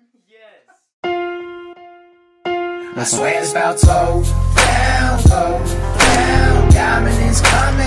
I swear it's about to go down, diamond is coming.